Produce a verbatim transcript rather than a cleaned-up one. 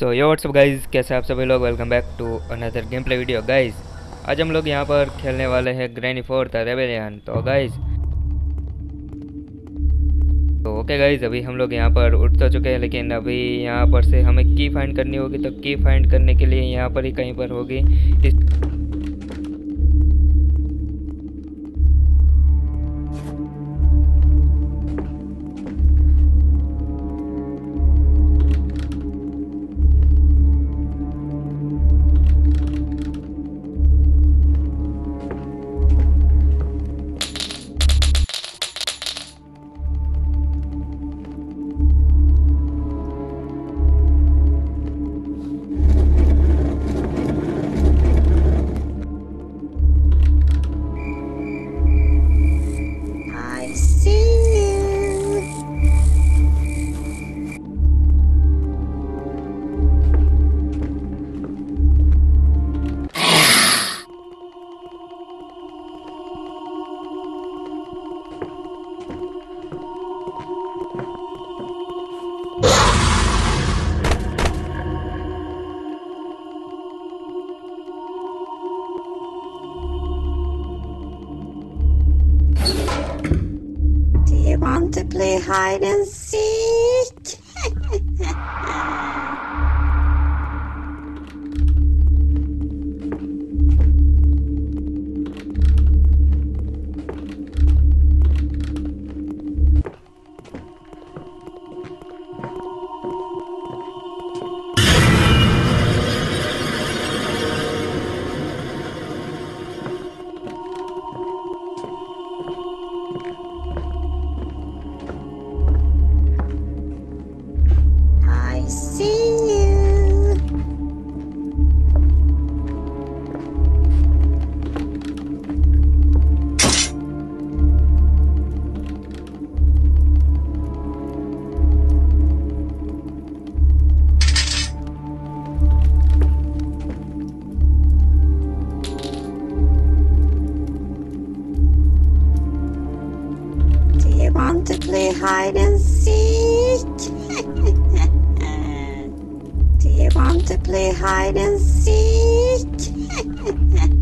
सो यो what's up guys, कैसे आप सभी लोग। Welcome back to another game play video guys. आज हम लोग यहाँ पर खेलने वाले हैं ग्रैनी फोर द रेबेलियन। तो गाइज तो ओके गाइज, अभी हम लोग यहाँ पर उठ तो चुके हैं, लेकिन अभी यहाँ पर से हमें की फाइंड करनी होगी। तो की फाइंड करने के लिए यहाँ पर ही कहीं पर होगी इस Want to play hide and seek? Want to play hide and seek? Do you want to play hide and seek?